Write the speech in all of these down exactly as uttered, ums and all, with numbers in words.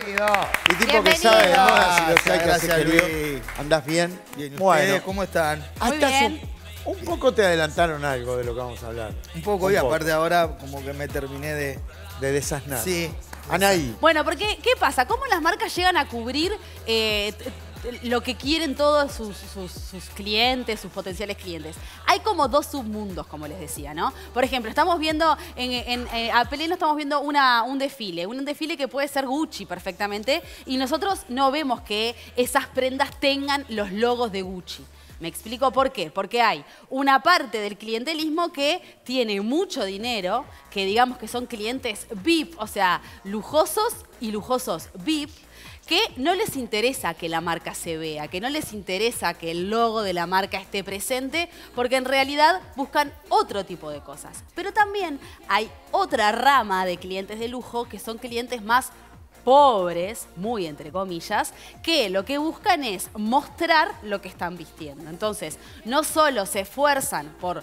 Bienvenido. Y tipo Bienvenido. que sabe de moda, si lo Gracias, sabes que hace, gracias, querido. Luis. ¿Andás bien? Bien, ¿y bueno, ustedes cómo están? Muy hasta hace bien. Un, un poco te adelantaron algo de lo que vamos a hablar. Un poco, Un y poco. aparte ahora como que me terminé de... De desasnar. Sí. Anaí. Bueno, porque ¿qué pasa? ¿Cómo las marcas llegan a cubrir eh, t- t- lo que quieren todos sus, sus- sus clientes, sus potenciales clientes? Hay como dos submundos, como les decía, ¿no? Por ejemplo, estamos viendo, en, en, en- a pleno estamos viendo una, un desfile, un desfile que puede ser Gucci perfectamente, y nosotros no vemos que esas prendas tengan los logos de Gucci. Me explico por qué. Porque hay una parte del clientelismo que tiene mucho dinero, que digamos que son clientes V I P, o sea, lujosos y lujosos V I P, que no les interesa que la marca se vea, que no les interesa que el logo de la marca esté presente, porque en realidad buscan otro tipo de cosas. Pero también hay otra rama de clientes de lujo que son clientes más pobres, muy entre comillas, que lo que buscan es mostrar lo que están vistiendo. Entonces, no solo se esfuerzan por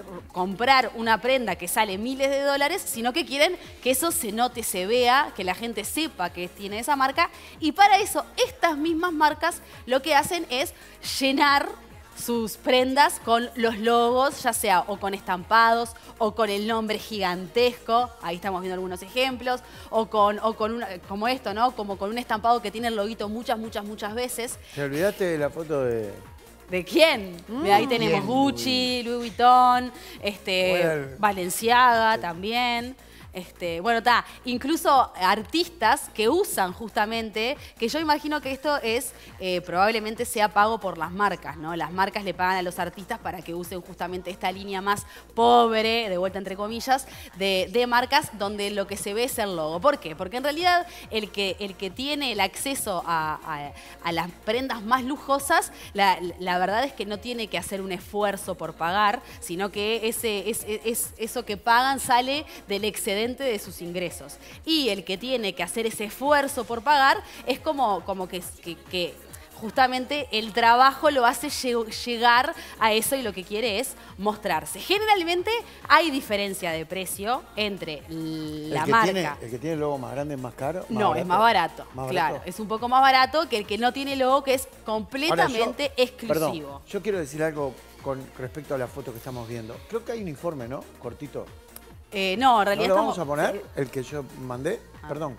comprar una prenda que sale miles de dólares, sino que quieren que eso se note, se vea, que la gente sepa que tiene esa marca. Y para eso, estas mismas marcas lo que hacen es llenar sus prendas con los logos, ya sea o con estampados o con el nombre gigantesco, ahí estamos viendo algunos ejemplos, o con, o con una, como esto, ¿no? Como con un estampado que tiene el loguito muchas, muchas, muchas veces. ¿Te olvidaste de la foto de...? ¿De quién? De ahí tenemos bien, Gucci, Louis Vuitton, este, Bueno. Balenciaga también. Este, bueno, está, incluso artistas que usan justamente, que yo imagino que esto es, eh, probablemente sea pago por las marcas, ¿no? Las marcas le pagan a los artistas para que usen justamente esta línea más pobre, de vuelta entre comillas, de, de marcas donde lo que se ve es el logo. ¿Por qué? Porque en realidad el que, el que tiene el acceso a, a, a las prendas más lujosas, la, la verdad es que no tiene que hacer un esfuerzo por pagar, sino que ese, es, es, eso que pagan sale del excedente de sus ingresos. Y el que tiene que hacer ese esfuerzo por pagar es como, como que, que, que justamente el trabajo lo hace llegar a eso y lo que quiere es mostrarse. Generalmente hay diferencia de precio entre la el que marca. Tiene, ¿El que tiene el logo más grande es más caro? ¿Más No, barato? es más barato, ¿Más claro. barato? Es un poco más barato que el que no tiene logo, que es Ahora, completamente yo- exclusivo. Perdón, yo quiero decir algo con respecto a la foto que estamos viendo. Creo que hay un informe, ¿no? Cortito. Eh, no, en ¿No realidad lo estamos... vamos a poner? El que yo mandé. Ah. Perdón.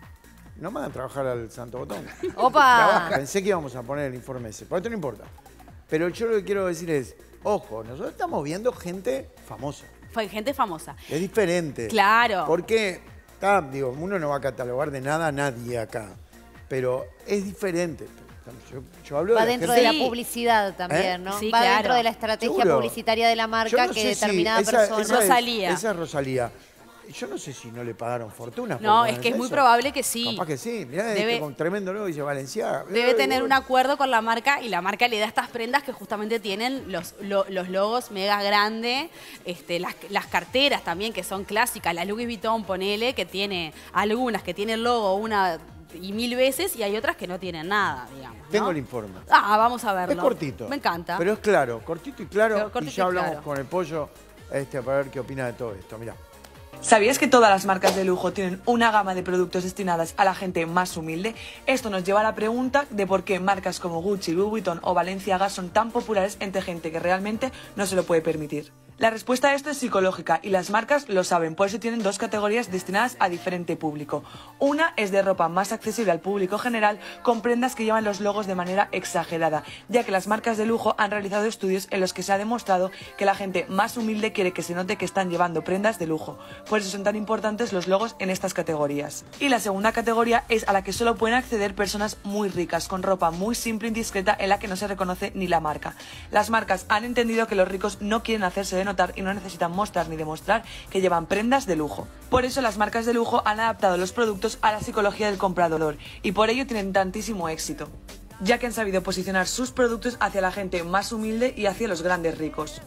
No mandan a trabajar al Santo Botón. ¡Opa! Pensé que íbamos a poner el informe ese. Por esto no importa. Pero yo lo que quiero decir es, ojo, nosotros estamos viendo gente famosa. Fue gente famosa. Es diferente. Claro. Porque, ah, digo, uno no va a catalogar de nada a nadie acá. Pero es diferente. Yo, yo hablo Va de la dentro gente- de Sí. la publicidad también, ¿Eh? ¿no? Sí, Va claro. dentro de la estrategia Seguro. publicitaria de la Yo marca no que sé si determinada esa- persona... esa es- Rosalía. Esa es Rosalía. Yo no sé si no le pagaron fortuna. por No, es ponerse que es muy eso. probable que sí. Capaz que sí. Mirá, Debe- este con tremendo logo dice Valenciaga. Debe Eh, tener un bueno. acuerdo con la marca y la marca le da estas prendas que justamente tienen los, lo- los logos mega grandes, este, las, las carteras también que son clásicas, la Louis Vuitton, ponele, que tiene algunas que tienen el logo una y mil veces y hay otras que no tienen nada, digamos. ¿no? Tengo el informe. Ah, vamos a verlo. Es cortito. Me encanta. Pero es claro, cortito y claro. Pero cortito y ya y hablamos claro. con el pollo este, para ver qué opina de todo esto. Mirá. ¿Sabías que todas las marcas de lujo tienen una gama de productos destinadas a la gente más humilde? Esto nos lleva a la pregunta de por qué marcas como Gucci, Louis Vuitton o Balenciaga son tan populares entre gente que realmente no se lo puede permitir. La respuesta a esto es psicológica y las marcas lo saben, por eso tienen dos categorías destinadas a diferente público. Una es de ropa más accesible al público general, con prendas que llevan los logos de manera exagerada, ya que las marcas de lujo han realizado estudios en los que se ha demostrado que la gente más humilde quiere que se note que están llevando prendas de lujo. Por eso son tan importantes los logos en estas categorías. Y la segunda categoría es a la que solo pueden acceder personas muy ricas, con ropa muy simple y discreta en la que no se reconoce ni la marca. Las marcas han entendido que los ricos no quieren hacerse de notar y no necesitan mostrar ni demostrar que llevan prendas de lujo. Por eso las marcas de lujo han adaptado los productos a la psicología del comprador y por ello tienen tantísimo éxito, ya que han sabido posicionar sus productos hacia la gente más humilde y hacia los grandes ricos.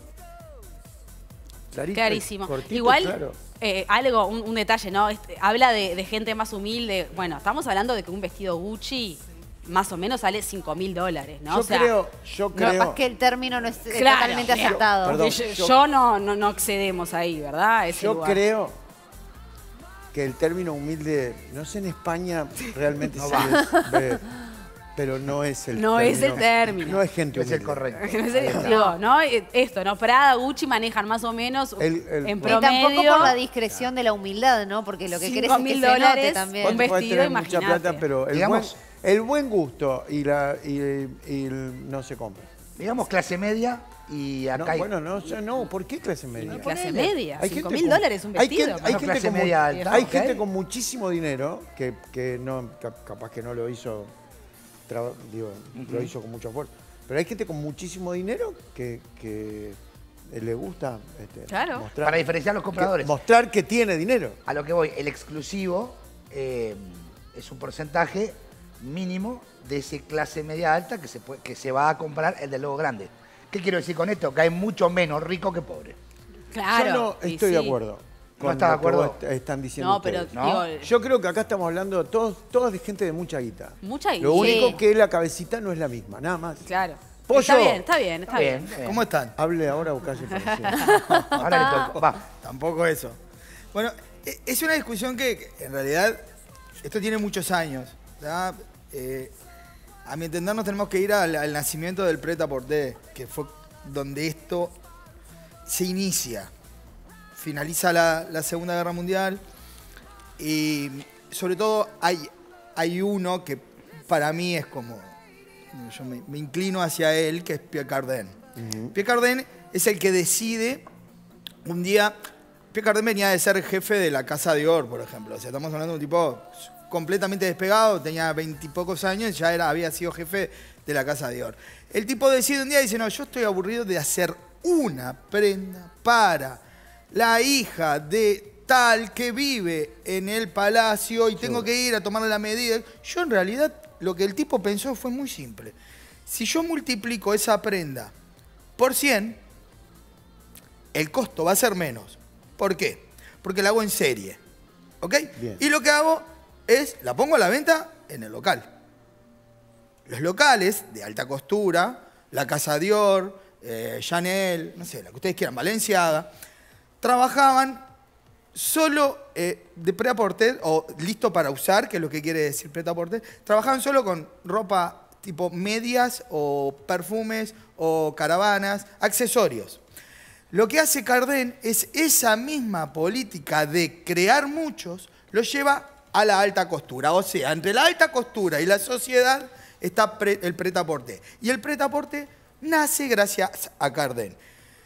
Clarito, Clarísimo. cortito y Igual, claro. eh, algo, un, un detalle, ¿no? Este, habla de, de gente más humilde. Bueno, estamos hablando de que un vestido Gucci más o menos sale cinco mil dólares, ¿no? Yo O sea, creo, yo No, creo. capaz que el término no es eh, Claro, totalmente yo- acertado. perdón. yo, yo- yo no, no, no accedemos ahí, ¿verdad? A ese Yo lugar. creo que el término humilde, no sé en España realmente No se va. les ve, pero no es el No término. es el término. No es gente No es humilde. el correcto. No sé, digo, ¿no? Esto, ¿no? Prada, Gucci manejan más o menos El- el- en Y Y tampoco promedio. por la discreción de la humildad, ¿no? Porque lo que querés cinco es que mil se note dólares, también. un Vos podés vestido, tener mucha imagínate. plata, pero el, Digamos- buen, el buen gusto y, la, y, y el- no se compra. Digamos clase media y No, acá hay... bueno, no, yo no, ¿por qué clase media? Clase media, Hay cinco gente mil con- dólares un hay vestido. gente- hay Bueno, gente clase con mu- media alta, hay ok. gente con muchísimo dinero que, que no, ca- capaz que no lo hizo, traba- digo, lo hizo con mucho esfuerzo. Pero hay gente con muchísimo dinero que, que le gusta este, Claro. mostrar, Para diferenciar los que- compradores. mostrar que tiene dinero. A lo que voy, el exclusivo eh, es un porcentaje mínimo de ese clase media alta que se, puede- que se va a comprar el del logo grande. ¿Qué quiero decir con esto? Que hay mucho menos rico que pobre. Claro. Yo no y estoy de sí. acuerdo. ¿No estás de lo que acuerdo? vos est- están diciendo No, pero ustedes. ¿no? digo, Yo creo que acá estamos hablando todos, todos de gente de mucha guita. mucha guita. Lo único Sí. que la cabecita no es la misma, nada más. Claro. Pollo. Está bien, está bien, está bien. bien. ¿Cómo están? Hable ahora o calle para siempre. Ahora le toca. Va. Tampoco eso. Bueno, e- es una discusión que que en realidad esto tiene muchos años. ¿tá? Eh, a mi entender nos tenemos que ir al, al nacimiento del Pret-a-Porter, que fue donde esto se inicia. Finaliza la, la Segunda Guerra Mundial y sobre todo hay, hay uno que para mí es como, yo me, me inclino hacia él, que es Pierre Cardin. Pierre Cardin es el que decide un día. Pierre Cardin venía de ser jefe de la Casa Dior, por ejemplo. O sea, estamos hablando de un tipo completamente despegado, tenía veintipocos años, ya era, había sido jefe de la Casa Dior. El tipo decide un día y dice, no, yo estoy aburrido de hacer una prenda para la hija de tal que vive en el palacio y tengo que ir a tomarle la medida. Yo en realidad lo que el tipo pensó fue muy simple. Si yo multiplico esa prenda por cien, el costo va a ser menos. ¿Por qué? Porque la hago en serie. ¿Ok? Bien. Y lo que hago es, la pongo a la venta en el local. Los locales de alta costura, la Casa Dior, eh, Chanel, no sé, la que ustedes quieran, Balenciaga, trabajaban solo eh, de prêt-à-porter, o listo para usar, que es lo que quiere decir prêt-à-porter, trabajaban solo con ropa tipo medias o perfumes o caravanas, accesorios. Lo que hace Cardin es esa misma política de crear muchos, lo lleva a la alta costura. O sea, entre la alta costura y la sociedad está pre- el prêt-à-porter. Y el prêt-à-porter nace gracias a Cardin.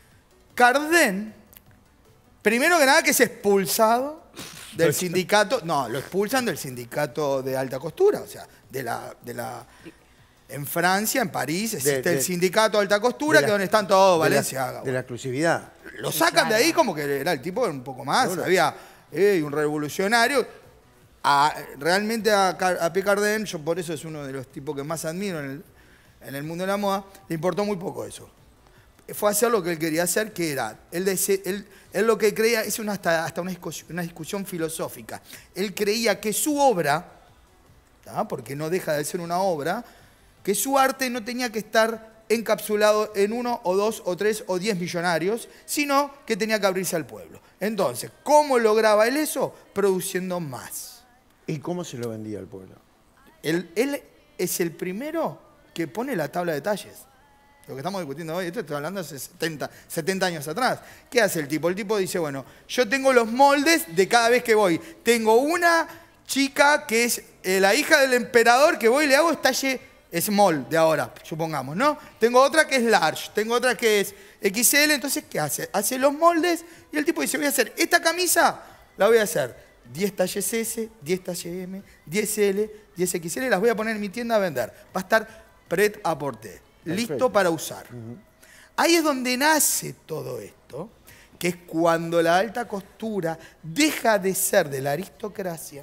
Cardin, primero que nada, que es expulsado del sindicato. No, lo expulsan del sindicato de alta costura. O sea, de la... De la en Francia, en París, existe De- de- el sindicato de alta costura, de la- que es donde están todos de la- Valenciaga. De la exclusividad. Lo sacan de ahí como que era el tipo un poco más. Seguro. Había eh, un revolucionario. A- realmente a, Car- a Pierre Cardin, yo por eso es uno de los tipos que más admiro en el, en el mundo de la moda, le importó muy poco eso. Fue hacer lo que él quería hacer, que era, él, dese- él, él lo que creía, es una, hasta, hasta una, discusión, una discusión filosófica. Él creía que su obra, ¿tá? Porque no deja de ser una obra, que su arte no tenía que estar encapsulado en uno o dos o tres o diez millonarios, sino que tenía que abrirse al pueblo. Entonces, ¿cómo lograba él eso? Produciendo más. ¿Y cómo se lo vendía al pueblo? Él, él es el primero que pone la tabla de talles. Lo que estamos discutiendo hoy, esto estoy hablando hace setenta, setenta años atrás. ¿Qué hace el tipo? El tipo dice, bueno, yo tengo los moldes de cada vez que voy. Tengo una chica que es eh, la hija del emperador que voy y le hago talle small de ahora, supongamos, ¿no? Tengo otra que es large, tengo otra que es equis ele, entonces, ¿qué hace? Hace los moldes y el tipo dice, voy a hacer esta camisa, la voy a hacer diez talles ese, diez talles eme, diez ele, diez equis ele, las voy a poner en mi tienda a vender. Va a estar prêt-à-porter, listo Perfecto. para usar. Ahí es donde nace todo esto, que es cuando la alta costura deja de ser de la aristocracia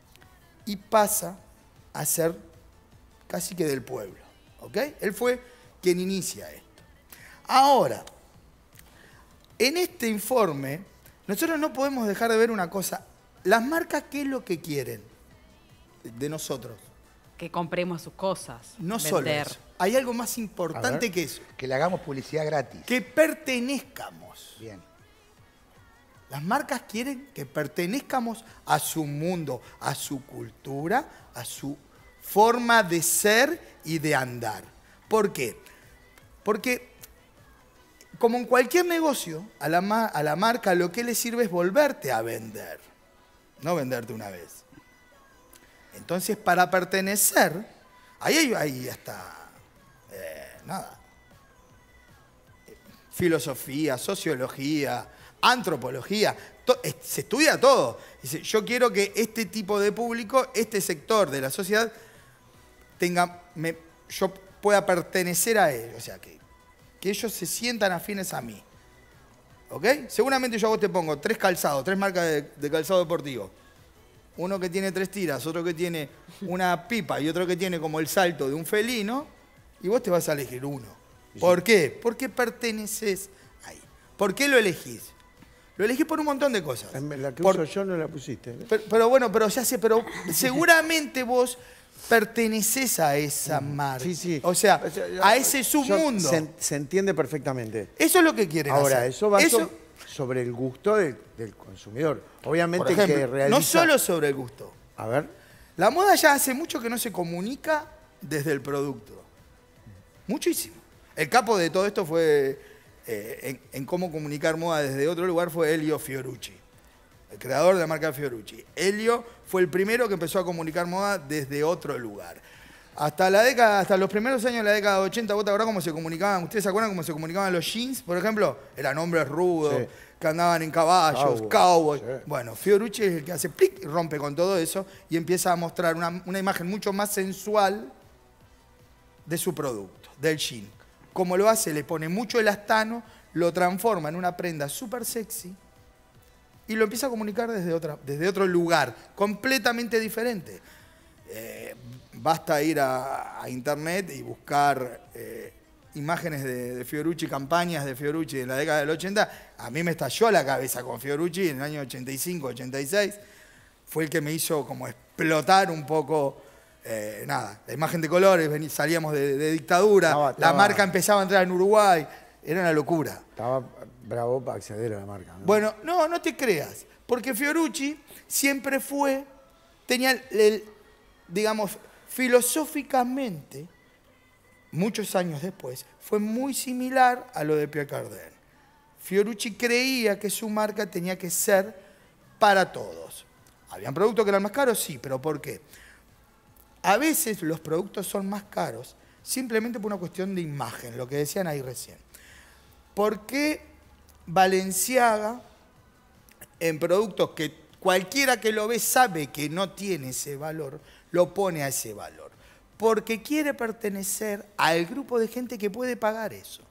y pasa a ser casi que del pueblo. ¿Ok? Él fue quien inicia esto. Ahora, en este informe, nosotros no podemos dejar de ver una cosa. Las marcas, ¿qué es lo que quieren de nosotros? Que compremos sus cosas. No solo vender. eso. Hay algo más A importante ver. que eso. Que le hagamos publicidad gratis. Que pertenezcamos. Bien. Las marcas quieren que pertenezcamos a su mundo, a su cultura, a su forma de ser y de andar. ¿Por qué? Porque, como en cualquier negocio, a la, ma a la marca lo que le sirve es volverte a vender, no venderte una vez. Entonces, para pertenecer, ahí hay, hay hasta, eh, nada, filosofía, sociología, antropología, se estudia todo. Dice, yo quiero que este tipo de público, este sector de la sociedad, tenga, me, yo pueda pertenecer a él, o sea, que, que ellos se sientan afines a mí. ¿Ok? Seguramente yo a vos te pongo tres calzados, tres marcas de, de calzado deportivo. Uno que tiene tres tiras, otro que tiene una pipa y otro que tiene como el salto de un felino, y vos te vas a elegir uno. ¿Por qué? Porque perteneces ahí. ¿Por qué lo elegís? Lo elegís por un montón de cosas. La que por, uso yo no la pusiste. ¿eh? Pero, pero bueno, pero ya sé, pero seguramente vos perteneces a esa marca. Sí, sí. O sea, o sea yo, a ese submundo. Se, se entiende perfectamente. Eso es lo que quieren Ahora, hacer. eso va eso, so, sobre el gusto de, del consumidor. Obviamente por ejemplo, que realiza... no solo sobre el gusto. A ver. La moda ya hace mucho que no se comunica desde el producto. Muchísimo. El capo de todo esto fue... Eh, en, en cómo comunicar moda desde otro lugar fue Elio Fiorucci, el creador de la marca Fiorucci. Elio fue el primero que empezó a comunicar moda desde otro lugar. Hasta la década, hasta los primeros años de la década de ochenta, ¿vos te acordás cómo se comunicaban? ¿Ustedes se acuerdan cómo se comunicaban los jeans, por ejemplo? Eran hombres rudos, sí, que andaban en caballos, Cowboy. cowboys. Sí. Bueno, Fiorucci es el que hace plic y rompe con todo eso y empieza a mostrar una, una imagen mucho más sensual de su producto, del jean. Como lo hace, le pone mucho elastano, lo transforma en una prenda súper sexy y lo empieza a comunicar desde, otra, desde otro lugar, completamente diferente. Eh, basta ir a, a internet y buscar eh, imágenes de, de Fiorucci, campañas de Fiorucci en la década del ochenta. A mí me estalló la cabeza con Fiorucci en el año ochenta y cinco, ochenta y seis. Fue el que me hizo como explotar un poco... Eh, nada, la imagen de colores, vení, salíamos de, de dictadura, estaba, estaba, la marca empezaba a entrar en Uruguay, era una locura. Estaba bravo para acceder a la marca, ¿no? Bueno, no, no te creas, porque Fiorucci siempre fue, tenía el, el digamos, filosóficamente, muchos años después, fue muy similar a lo de Pierre Cardin. Fiorucci creía que su marca tenía que ser para todos. ¿Habían productos que eran más caros? Sí, pero ¿por qué? A veces los productos son más caros simplemente por una cuestión de imagen, lo que decían ahí recién. ¿Por qué Balenciaga, en productos que cualquiera que lo ve sabe que no tiene ese valor, lo pone a ese valor? Porque quiere pertenecer al grupo de gente que puede pagar eso.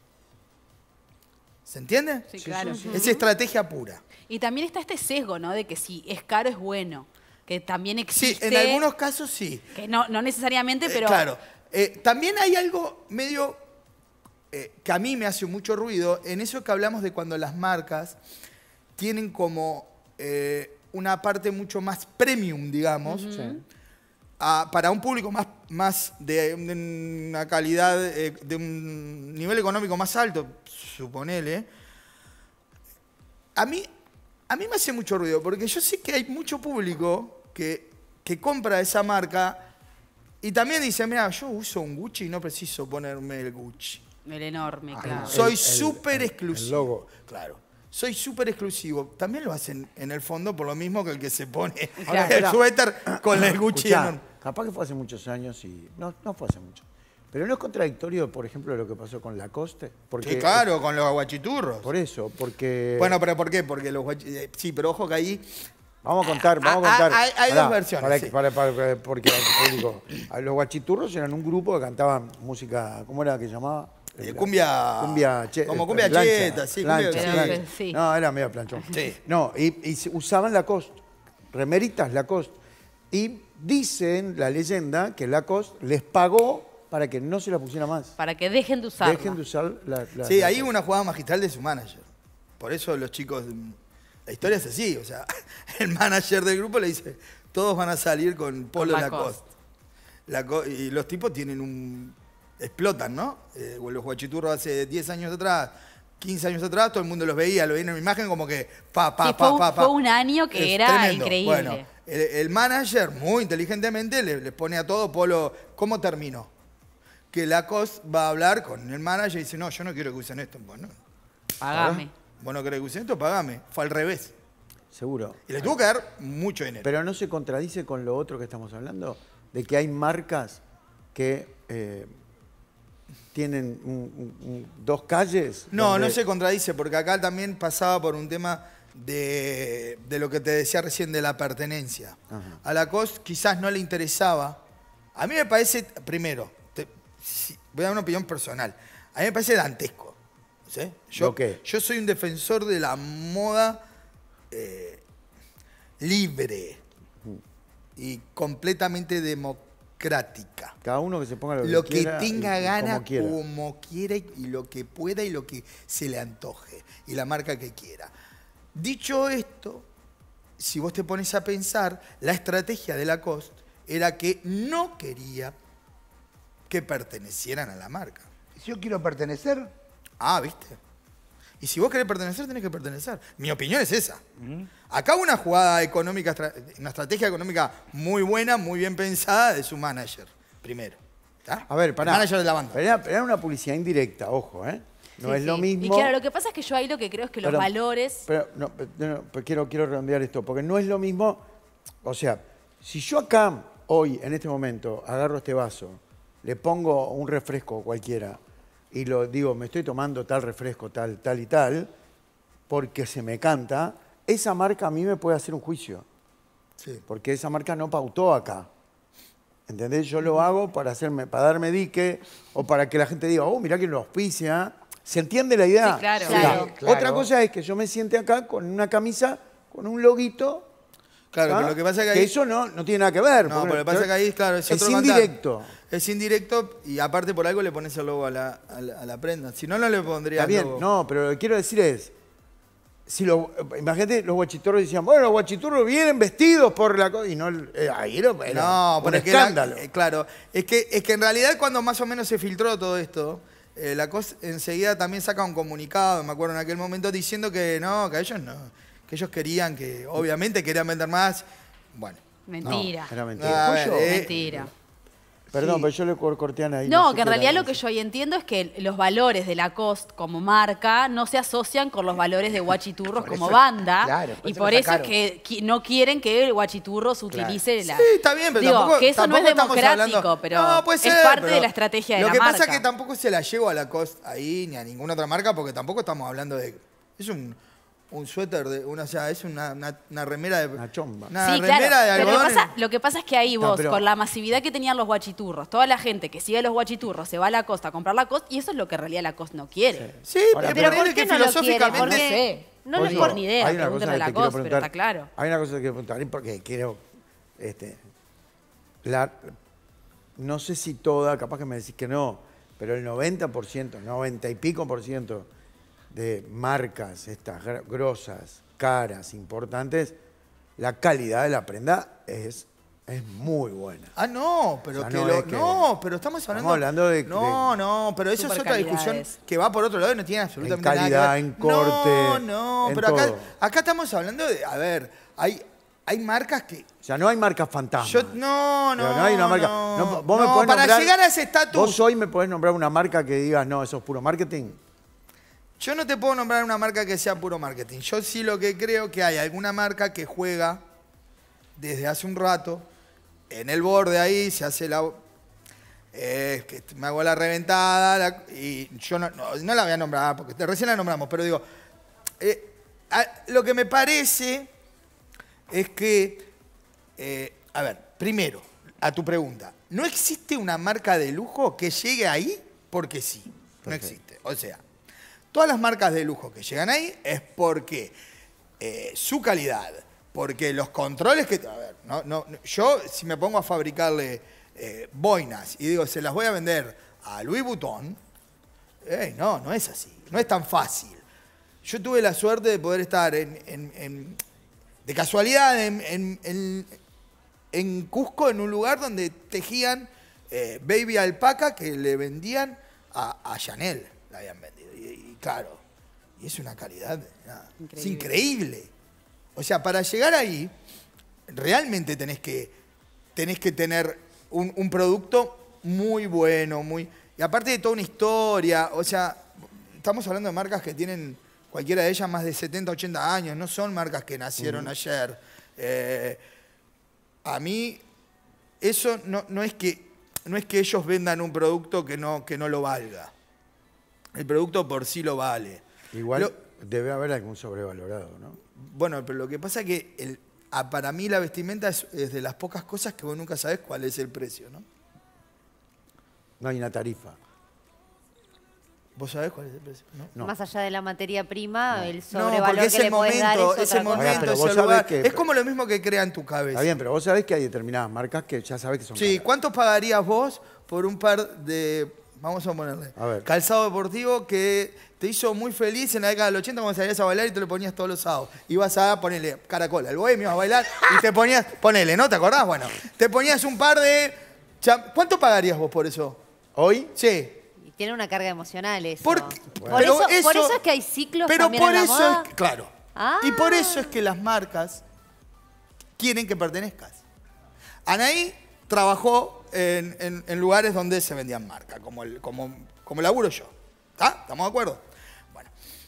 ¿Se entiende? Sí, claro. Es estrategia pura. Y también está este sesgo, ¿no? De que si es caro es bueno. Que también existe... Sí, en algunos casos sí. Que no, no necesariamente, pero... Eh, claro. Eh, también hay algo medio eh, que a mí me hace mucho ruido en eso que hablamos de cuando las marcas tienen como eh, una parte mucho más premium, digamos, Uh-huh. a, para un público más, más de, de una calidad, eh, de un nivel económico más alto, suponele. A mí... A mí me hace mucho ruido, porque yo sé que hay mucho público que, que compra esa marca y también dice, mira, yo uso un Gucci y no preciso ponerme el Gucci. El enorme, claro. Soy El- súper el- exclusivo. el logo. Claro. Soy súper exclusivo. También lo hacen en el fondo por lo mismo que el que se pone Claro. el suéter con el Gucci Escuchá, enorme. capaz que fue hace muchos años y... No, no fue hace mucho. Pero no es contradictorio, por ejemplo, lo que pasó con Lacoste. Porque, Sí, claro, con los aguachiturros. Por eso, porque... Bueno, pero ¿por qué? Porque los guachi- eh, sí, pero ojo que ahí... Vamos a contar, vamos a Ah, contar. ah, hay- hay Pará, dos versiones, para- sí. para- para- para- porque el público... Los guachiturros eran un grupo que cantaban música... ¿Cómo era que llamaba? Eh, cumbia- Cumbia... che- como cumbia plancha, cheta, sí, plancha, cumbia- plancha. Pero, sí. No, era medio planchón. Sí. No, y, y se- usaban Lacoste, remeritas Lacoste. Y dicen, la leyenda, que Lacoste les pagó para que no se la pusiera más. Para que dejen de usarla. Dejen de usar la... la- Sí, la- ahí hubo una jugada magistral de su manager. Por eso los chicos... La historia es así, o sea, el manager del grupo le dice, todos van a salir con polo Con Lacoste. Lacoste. Y los tipos tienen un... explotan, ¿no? Eh, los guachiturros hace diez años atrás, quince años atrás, todo el mundo los veía, lo veía en una imagen como que pa, pa, Sí, pa, fue, pa, pa. fue un año que Es era tremendo. increíble. Bueno, el, el manager, muy inteligentemente, le, le pone a todo Polo, ¿cómo terminó? Que Lacoste va a hablar con el manager y dice, no, yo no quiero que usen esto. Bueno, Pagame. vos no querés que usen esto, pagame. Fue al revés. Seguro. Y le tuvo que dar mucho dinero. Pero no se contradice con lo otro que estamos hablando, de que hay marcas que eh, tienen un- un- un- dos calles. No, donde- no se contradice, porque acá también pasaba por un tema de, de lo que te decía recién de la pertenencia. Ajá. A Lacoste quizás no le interesaba. A mí me parece, primero, te- si- voy a dar una opinión personal, a mí me parece dantesco. ¿Sí? Yo, ¿Lo qué? yo soy un defensor de la moda eh, libre y completamente democrática. Cada uno que se ponga lo que, Lo que quiera tenga y- y gana como quiera. como quiera y lo que pueda y lo que se le antoje y la marca que quiera. Dicho esto, si vos te pones a pensar, la estrategia de Lacoste era que no quería que pertenecieran a la marca. Si yo quiero pertenecer, Ah, ¿viste? Y si vos querés pertenecer, tenés que pertenecer. Mi opinión es esa. Acá hubo una jugada económica, estra- una estrategia económica muy buena, muy bien pensada de su manager, primero. ¿Tá? A ver, pará. El manager de la banda. Pero era, pero era una publicidad indirecta, ojo, ¿eh? No Sí, es lo sí. mismo. Y claro, lo que pasa es que yo ahí lo que creo es que los Perdón, valores... Pero, no, pero, no, pero quiero, quiero redondear esto, porque no es lo mismo. O sea, si yo acá, hoy, en este momento, agarro este vaso, le pongo un refresco cualquiera y lo digo, me estoy tomando tal refresco, tal, tal y tal, porque se me canta, esa marca a mí me puede hacer un juicio. Sí. Porque esa marca no pautó acá. ¿Entendés? Yo lo hago para hacerme, para darme dique o para que la gente diga, oh, mirá que lo auspicia. ¿Se entiende la idea? Sí, claro. Claro. Claro. Otra cosa es que yo me siente acá con una camisa, con un loguito. Claro, ¿ah? pero lo que pasa es que ahí... eso no, no tiene nada que ver. No, porque- pero lo que pasa es que ahí, claro, es, es otro cantar. indirecto. Es indirecto y aparte por algo le pones el logo a la, a la, a la prenda. Si no, no le pondría Está el bien, logo. no, pero lo que quiero decir es, si lo, imagínate, los guachiturros decían, bueno, los guachiturros vienen vestidos por la cosa, y no, eh, ahí era, era No, un pero es que la- escándalo. eh, claro, es que, es que en realidad cuando más o menos se filtró todo esto, eh, la cosa enseguida también saca un comunicado, me acuerdo en aquel momento, diciendo que no, que ellos no, que ellos querían que, obviamente querían vender más. Bueno. Mentira. No, era mentira. A ver, Pollo. eh, Mentira. Perdón, sí. pero yo le cor- cortean ahí. No, sé que en qué realidad era, lo que no yo ahí entiendo es que los valores de Lacoste como marca no se asocian con los valores de Guachiturros Por como eso- banda. claro, por y eso por lo eso es sacaron. que qui- no quieren que Guachiturros utilice la... Sí, está bien, pero Digo, tampoco, que eso no es tampoco estamos democrático, hablando- pero No, puede es ser, parte pero de la estrategia de lo la que marca. pasa es que tampoco se la llevo a la costa ahí ni a ninguna otra marca porque tampoco estamos hablando de... Es un, un suéter, de una, o sea, es una, una, una remera de... Una chomba. Una Sí, remera claro. de Pero lo que, algodón. pasa, lo que pasa es que ahí No, vos, pero- con la masividad que tenían los guachiturros, toda la gente que sigue a los guachiturros se va a la costa a comprar la costa y eso es lo que en realidad la costa no quiere. Sí, Ahora, pero, pero ¿por es qué que no lo quiere? filosóficamente... ¿Por No qué? sé. No Pollo, les por ni idea. hay una cosa Pregúntenle a que la te quiero costa, pero preguntar. está claro. Hay una cosa que quiero preguntar porque quiero, este, la, no sé si toda, capaz que me decís que no, pero el noventa por ciento, noventa y pico por ciento de marcas estas gr- grosas, caras, importantes, la calidad de la prenda es, es muy buena. Ah, no, pero O sea, que no lo- es que- no, pero estamos hablando. Estamos hablando de- No, de- no, pero eso es otra discusión Supercalidades. que va por otro lado y no tiene absolutamente En calidad, nada que ver. en corte, No, no, en pero acá, todo. acá estamos hablando de. A ver, hay, hay marcas que. O sea, no hay marcas fantasmas. Yo, no, no. Pero no hay una marca. No, no, vos me No, podés para nombrar- llegar a ese estatus. Vos hoy me podés nombrar una marca que digas, no, eso es puro marketing. Yo no te puedo nombrar una marca que sea puro marketing. Yo sí lo que creo que hay alguna marca que juega desde hace un rato en el borde ahí, se hace la... eh, que me hago la reventada la- y yo no, no, no la voy a nombrar porque te- recién la nombramos, pero digo, eh, a- lo que me parece es que, eh, a ver, primero, a tu pregunta, ¿no existe una marca de lujo que llegue ahí? Porque sí, no Perfecto. existe. O sea, todas las marcas de lujo que llegan ahí es porque eh, su calidad, porque los controles que... A ver, no, no, no, yo si me pongo a fabricarle eh, boinas y digo, se las voy a vender a Louis Vuitton, ey, no, no es así, no es tan fácil. Yo tuve la suerte de poder estar en, en- en- de casualidad en, en- en- en Cusco, en un lugar donde tejían eh, baby alpaca que le vendían a, a Chanel, la habían vendido. Y, y claro, y es una calidad, nada, Increíble. es increíble. O sea, para llegar ahí, realmente tenés que, tenés que tener un, un producto muy bueno, muy... Y aparte de toda una historia, o sea, estamos hablando de marcas que tienen, cualquiera de ellas, más de setenta, ochenta años, no son marcas que nacieron uh-huh. ayer. Eh, a mí, eso no, no, es que, no es que ellos vendan un producto que no, que no lo valga. El producto por sí lo vale. Igual lo, debe haber algún sobrevalorado, ¿no? Bueno, pero lo que pasa es que el, a, para mí la vestimenta es, es de las pocas cosas que vos nunca sabés cuál es el precio, ¿no? No hay una tarifa. ¿Vos sabés cuál es el precio? No. No. Más allá de la materia prima, No. el No, sobrevalor porque es que el le podés dar momento, es es otra el cosa. Oiga, momento, pero es vos el sabés lugar. que- Es como lo mismo que crea en tu cabeza. Está bien, pero vos sabés que hay determinadas marcas que ya sabés que son Sí, caras. ¿cuánto pagarías vos por un par de, vamos a ponerle, A ver. calzado deportivo que te hizo muy feliz en la década del ochenta cuando salías a bailar y te lo ponías todos los sábados? Ibas a ponerle Caracol, al bohemio a bailar y te ponías, ponele, ¿no? ¿Te acordás? Bueno, te ponías un par de... cham- ¿Cuánto pagarías vos por eso? ¿Hoy? Sí. Y tiene una carga emocional eso. Por, Por, pero eso, por eso es que hay ciclos pero también por en la eso moda. es, claro. Ah. Y por eso es que las marcas quieren que pertenezcas. Anaí trabajó en, en- en lugares donde se vendían marcas, como, el, como, como laburo yo. ¿Está? ¿Estamos de acuerdo? Bueno.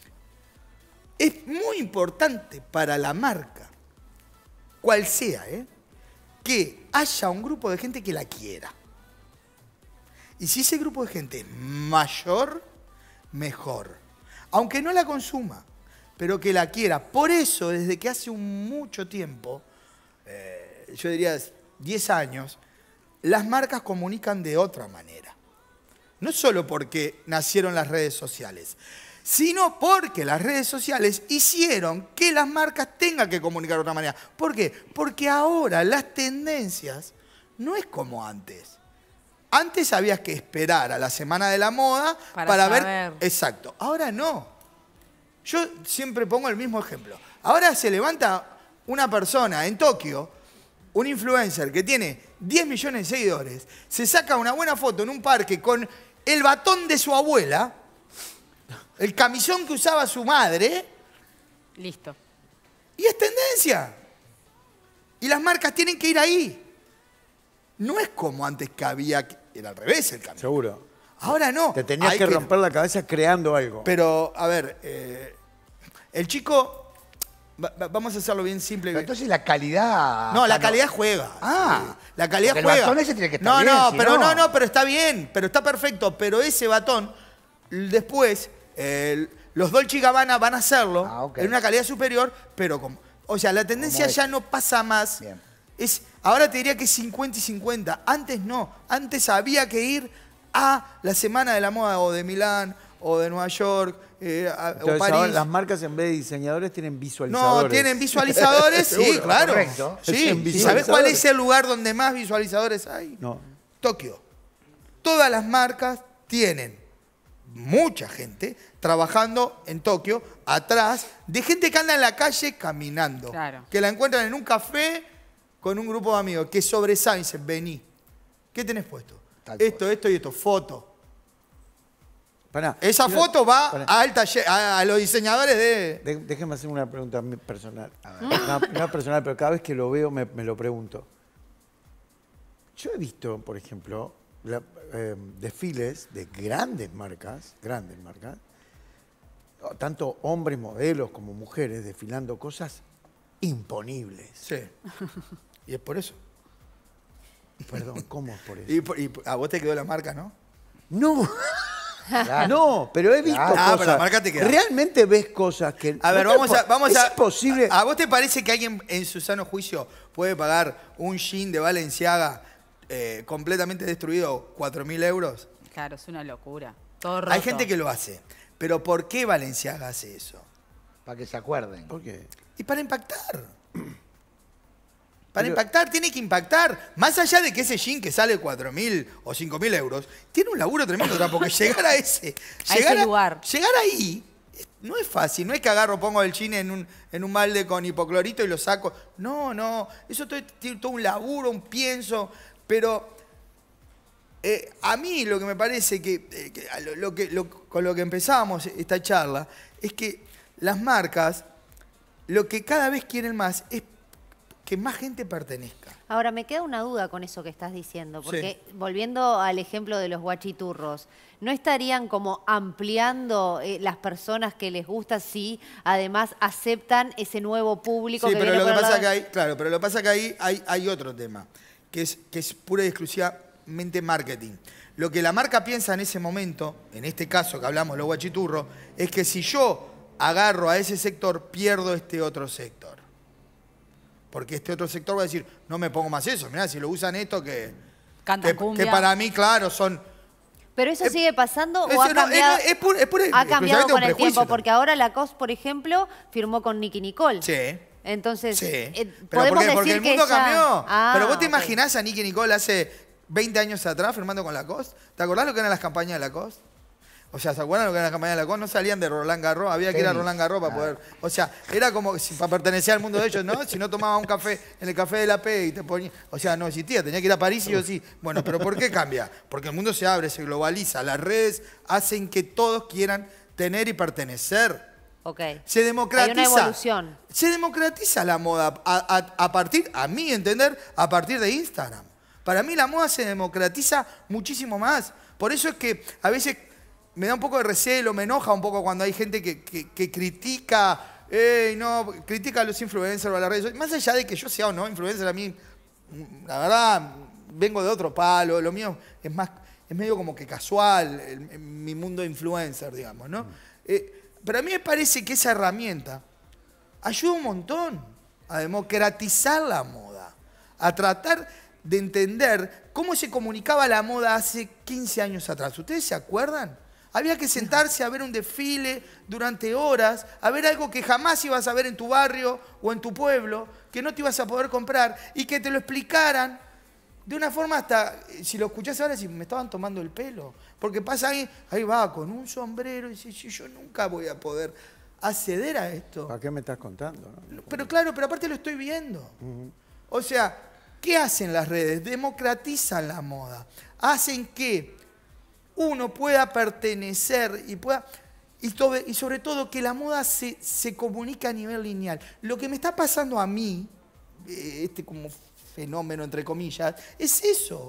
Es muy importante para la marca, cual sea, ¿eh? que haya un grupo de gente que la quiera. Y si ese grupo de gente es mayor, mejor. Aunque no la consuma, pero que la quiera. Por eso, desde que hace un mucho tiempo, eh, yo diría diez años, las marcas comunican de otra manera. No solo porque nacieron las redes sociales, sino porque las redes sociales hicieron que las marcas tengan que comunicar de otra manera. ¿Por qué? Porque ahora las tendencias no es como antes. Antes habías que esperar a la Semana de la Moda Para para, saber. ver... Exacto. Ahora no. Yo siempre pongo el mismo ejemplo. Ahora se levanta una persona en Tokio, un influencer que tiene diez millones de seguidores, se saca una buena foto en un parque con el batón de su abuela, el camisón que usaba su madre, Listo. y es tendencia. Y las marcas tienen que ir ahí. No es como antes que había... que- Era al revés el camino. Seguro. Ahora no. Te tenías Hay que romper la cabeza creando algo. Pero, a ver, eh, el chico... va- va- vamos a hacerlo bien simple. Pero entonces la calidad... No, la acá calidad juega. Ah, Sí, la calidad porque el juega. batón ese tiene que estar no, bien, no, si pero no- no, no, pero está bien, pero está perfecto. Pero ese batón, después, el- los Dolce y Gabbana van a hacerlo Ah, ok. en una calidad superior, pero como. O sea, la tendencia Como ya este. no pasa más. Bien. Es, ahora te diría que es cincuenta y cincuenta. Antes no. Antes había que ir a la Semana de la Moda o de Milán o de Nueva York eh, a- o Entonces, París. ahora las marcas en vez de diseñadores tienen visualizadores. No, tienen visualizadores, sí, Seguro, claro. correcto. Sí, Tienen ¿y visualizadores. sabés cuál es el lugar donde más visualizadores hay? No. Tokio. Todas las marcas tienen mucha gente trabajando en Tokio atrás de gente que anda en la calle caminando. Claro. Que la encuentran en un café con un grupo de amigos que sobresalen y dicen, vení. ¿Qué tenés puesto? Tal Esto, esto y esto. Foto. Pará. Esa Quiero- foto va pará. al taller, a, a los diseñadores de... De- déjeme hacer una pregunta mi- personal. No, no personal, pero cada vez que lo veo me, me lo pregunto. Yo he visto, por ejemplo, la- eh, desfiles de grandes marcas, grandes marcas, tanto hombres modelos como mujeres desfilando cosas imponibles. Sí. Y es por eso. Perdón, ¿cómo es por eso? Y, por- y por- a vos te quedó la marca, ¿no? No, Claro. no, pero he visto Claro. Ah, cosas. pero la marca te queda. Realmente ves cosas que. A ver, no te vamos a... po- Vamos es a imposible. ¿A vos te parece que alguien en su sano juicio puede pagar un jean de Balenciaga eh, completamente destruido cuatro mil euros? Claro, es una locura. Todo roto. Hay gente que lo hace. Pero ¿por qué Balenciaga hace eso? Para que se acuerden. ¿Por qué? Y para impactar. Para Pero- impactar, tiene que impactar. Más allá de que ese jean que sale cuatro mil o cinco mil euros, tiene un laburo tremendo atrás, porque llegar a ese, A llegar, ese lugar. llegar ahí es- no es fácil. No es que agarro, pongo el jean en un, en un balde con hipoclorito y lo saco. No, no. Eso todo- tiene todo un laburo, un pienso. Pero eh, a mí lo que me parece que, eh, que, lo, lo que lo, con lo que empezábamos esta charla es que las marcas lo que cada vez quieren más es que más gente pertenezca. Ahora, me queda una duda con eso que estás diciendo, porque Sí. volviendo al ejemplo de los guachiturros, ¿no estarían como ampliando eh, las personas que les gusta si además aceptan ese nuevo público Sí, que pero viene lo que por el pasa lado- que hay, claro, pero lo que pasa que ahí hay, hay otro tema, que es, que es pura y exclusivamente marketing. Lo que la marca piensa en ese momento, en este caso que hablamos de los guachiturros, es que si yo agarro a ese sector, pierdo este otro sector. Porque este otro sector va a decir, no me pongo más eso. Mirá, si lo usan esto, que, Canta que, cumbia. que para mí, claro, son... ¿Pero eso Eh, sigue pasando eso o ha no, cambiado? es- es pura- es pura- ha cambiado exclusivamente con un el prejuicio tiempo, porque ahora Lacoste, por ejemplo, firmó con Nicki Nicole. Sí. Entonces, Sí. eh, Pero podemos porque, porque decir el que mundo ya- cambió. Ah, Pero vos te ok. imaginás a Nicki Nicole hace veinte años atrás firmando con Lacoste. ¿Te acordás lo que eran las campañas de Lacoste? O sea, ¿se acuerdan lo que eran las campañas de Lacoste? No salían de Roland Garros, había que ir a Tenis. Roland Garros para poder... O sea, era como que si, para pertenecer al mundo de ellos, ¿no? Si no tomaba un café en el café de la P y te ponía... O sea, no existía, tenía que ir a París y yo sí. Bueno, pero ¿por qué cambia? Porque el mundo se abre, se globaliza, las redes hacen que todos quieran tener y pertenecer. Ok. Se democratiza. Hay una evolución. Se democratiza la moda a, a- a partir, a mi entender, a partir de Instagram. Para mí la moda se democratiza muchísimo más. Por eso es que a veces me da un poco de recelo, me enoja un poco cuando hay gente que, que- que critica, ey, no, critica a los influencers o a las redes. Más allá de que yo sea o no influencer, a mí, la verdad, vengo de otro palo. Lo mío es más, es medio como que casual, el- en mi mundo de influencer, digamos, ¿no? Eh, pero a mí me parece que esa herramienta ayuda un montón a democratizar la moda, a tratar de entender cómo se comunicaba la moda hace quince años atrás. ¿Ustedes se acuerdan? Había que sentarse a ver un desfile durante horas, a ver algo que jamás ibas a ver en tu barrio o en tu pueblo, que no te ibas a poder comprar y que te lo explicaran de una forma hasta, si lo escuchás ahora, si me estaban tomando el pelo. Porque pasa ahí, ahí va, con un sombrero, y dice, "Sí, yo nunca voy a poder acceder a esto". ¿Para qué me estás contando? no? Pero claro, pero aparte lo estoy viendo. O sea, ¿qué hacen las redes? Democratizan la moda. Hacen que uno pueda pertenecer y pueda... Y, sobre, y sobre todo que la moda se, se comunica a nivel lineal. Lo que me está pasando a mí, eh, este como fenómeno entre comillas, es eso.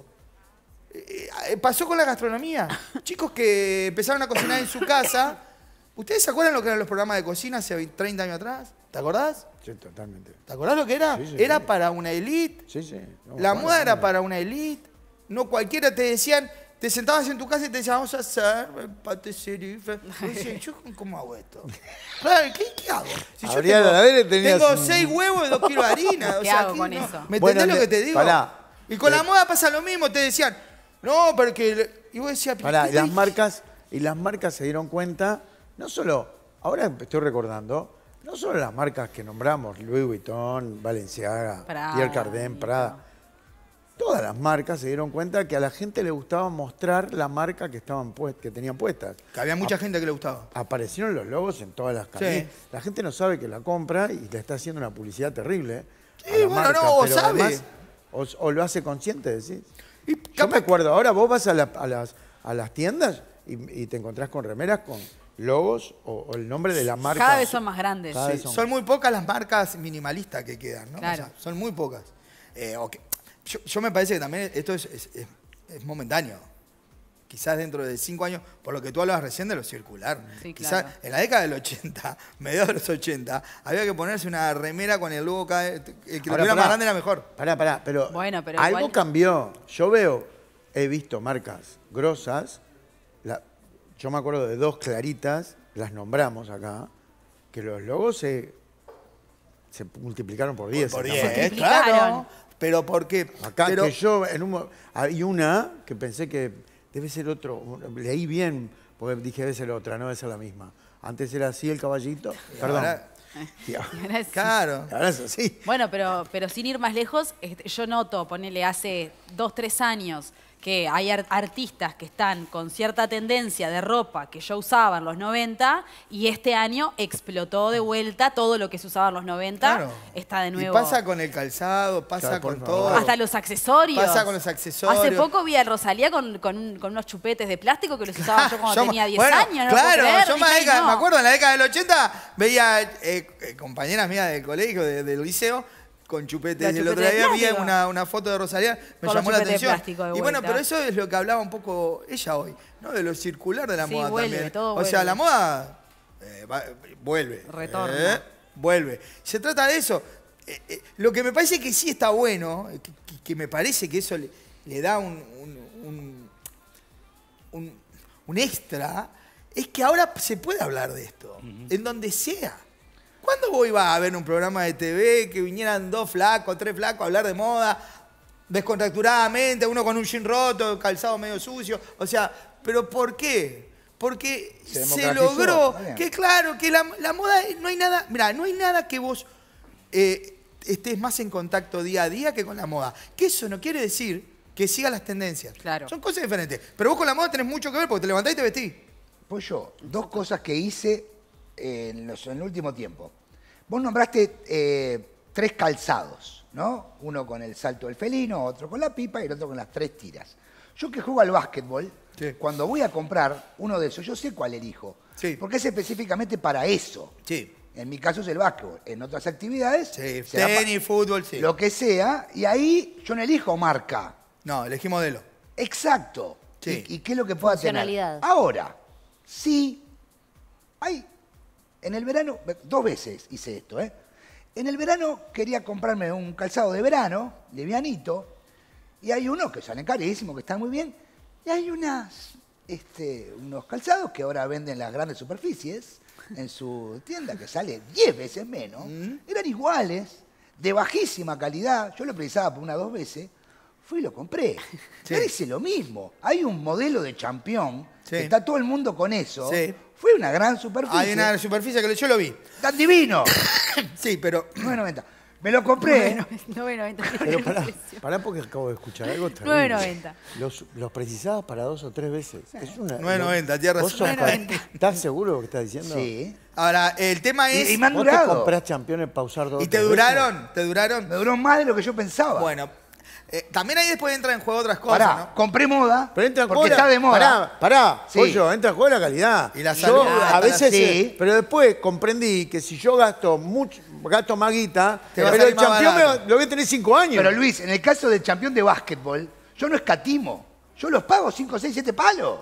Eh, eh, pasó con la gastronomía. Chicos que empezaron a cocinar en su casa. ¿Ustedes se acuerdan lo que eran los programas de cocina hace veinte, treinta años atrás? ¿Te acordás? Sí, totalmente. ¿Te acordás lo que era? Sí, sí, era sí. para una élite. Sí, sí. No, La bueno, moda era bueno. para una élite. No cualquiera te decían, te sentabas en tu casa y te decían, vamos a hacer patisserie. Y decías, ¿yo cómo hago esto? Claro, ¿qué, qué hago? Si yo Habría- tengo, a ver, tenías tengo un- seis huevos y dos kilos de harina. O ¿Qué sea, hago ¿qué con no? eso? ¿Me Bueno, entendés lo le- que te digo? pará. Y con la Le- moda pasa lo mismo. Te decían, no, porque... Y vos decías, Pará, ¿qué y te las dije? marcas, y las marcas se dieron cuenta, no solo, ahora estoy recordando, no solo las marcas que nombramos, Louis Vuitton, Balenciaga, Prada, Pierre Cardin, Prada, todas las marcas se dieron cuenta que a la gente le gustaba mostrar la marca que estaban pues- que tenían puestas. Que había mucha gente que le gustaba. Aparecieron los logos en todas las camisas. Sí. La gente no sabe que la compra y le está haciendo una publicidad terrible. Sí, a la bueno, marca, no, o pero sabe. además, o, o lo hace consciente, decís. Y Yo capaz me acuerdo, ahora vos vas a, la- a las, a las tiendas y, y te encontrás con remeras con logos o, o el nombre de la marca. Cada vez son más grandes. Cada vez Sí, son muy pocas las marcas minimalistas que quedan, ¿no? Claro. O sea, son muy pocas. Eh, ok. yo, yo me parece que también esto es, es- es- es momentáneo. Quizás dentro de cinco años, por lo que tú hablabas recién de lo circular. Sí, Quizás claro. en la década del ochenta, mediados de los ochenta, había que ponerse una remera con el logo cada vez, el que lo Ahora, tuviera pará. más grande era mejor. Pará, pará, pero, Bueno, pero algo igual- cambió. Yo veo, he visto marcas grosas, la- yo me acuerdo de dos claritas, las nombramos acá, que los logos se, se multiplicaron por diez. Por en diez, tamaño. multiplicaron. claro. Pero porque... Acá pero, que yo, en un, mo- hay una que pensé que debe ser otro, leí bien, porque dije debe ser otra, no debe ser la misma. Antes era así el caballito, perdón. ahora- Y ahora, Y ahora sí. Claro. ahora es así. Bueno, pero, pero sin ir más lejos, este, yo noto, ponele hace dos, tres años, que hay ar- artistas que están con cierta tendencia de ropa que yo usaba en los noventa y este año explotó de vuelta todo lo que se usaba en los noventa. Claro. Está de nuevo. Y pasa con el calzado, pasa Claro, por con favor. todo. Hasta los accesorios. Pasa con los accesorios. Hace poco vi a Rosalía con, con, un- con unos chupetes de plástico que los usaba yo cuando Yo- tenía diez bueno, años. No claro, lo puedo creer. yo más Dije, década- no. me acuerdo en la década del ochenta veía eh, eh, compañeras mías del colegio, de- del liceo, con chupetes. Los Y el otro chupetes de día vi plástico. una, una foto de Rosalía, me Con los llamó la chupetes de atención. plástico de Y bueno, vuelta. pero eso es lo que hablaba un poco ella hoy, ¿no? De lo circular de la Sí, moda vuelve, también. todo o sea, vuelve. la moda eh, va- vuelve. Retorna. Eh, vuelve. Se trata de eso. Eh, eh, lo que me parece que sí está bueno, eh, que, que- que me parece que eso le, le da un, un- un- un- un extra, es que ahora se puede hablar de esto, en donde sea. ¿Cuándo vos ibas a ver un programa de T V que vinieran dos flacos, tres flacos a hablar de moda, descontracturadamente, uno con un jean roto, calzado medio sucio? O sea, ¿pero por qué? Porque Se se, democratizó, logró está bien. que, claro, que la, la moda, no hay nada, mira, no hay nada que vos eh, estés más en contacto día a día que con la moda. Que eso no quiere decir que sigas las tendencias. Claro. Son cosas diferentes. Pero vos con la moda tenés mucho que ver porque te levantás y te vestís. Pues yo, dos cosas que hice en, los- en el último tiempo. Vos nombraste eh, tres calzados, ¿no? Uno con el salto del felino, otro con la pipa y el otro con las tres tiras. Yo que juego al básquetbol, Sí. cuando voy a comprar uno de esos, yo sé cuál elijo. Sí. Porque es específicamente para eso. Sí. En mi caso es el básquetbol. En otras actividades, Sí, será pa- tenis, fútbol, sí. lo que sea. Y ahí yo no elijo marca. No, elegí modelo. Exacto. Sí. ¿Y, y qué es lo que pueda tener? Funcionalidad. Ahora, sí, hay, en el verano, dos veces hice esto, ¿eh? En el verano quería comprarme un calzado de verano, livianito, y hay unos que salen carísimos, que están muy bien, y hay unas, este, unos calzados que ahora venden las grandes superficies en su tienda, que sale diez veces menos, eran iguales, de bajísima calidad, yo lo precisaba por una dos veces, fui y lo compré. Sí. Yo hice lo mismo. Hay un modelo de campeón, Sí. que está todo el mundo con eso. Sí. Fue una gran superficie. Hay una superficie que yo lo vi. ¡Tan divino! Sí, pero nueve noventa. Me lo compré. nueve noventa. Pero pará, pará porque acabo de escuchar algo terrible. nueve noventa. Los, los precisabas para dos o tres veces. Es una, nueve noventa, tienes ¿Vos razón. sos nueve pa- noventa. ¿Estás seguro de lo que estás diciendo? Sí. ahora, el tema Y, es... y me han ¿Vos te durado. comprás campeones para usar dos ¿Y o te tres duraron? ¿Te duraron? Me duró más de lo que yo pensaba. Bueno, eh, también ahí después entran en juego otras cosas, Pará, ¿no? compré moda. veces? Pero entra en porque juego la- está de moda. Pará, pará, Sí. pollo, entra en juego la calidad. Y la Yo, salud, a hasta veces, la- eh, sí. pero después comprendí que si yo gasto mucho, gasto más guita, Te va a pero el salir más campeón me barato. va- lo voy a tener cinco años. Pero Luis, en el caso del campeón de básquetbol, yo no escatimo. Yo los pago cinco, seis, siete palos.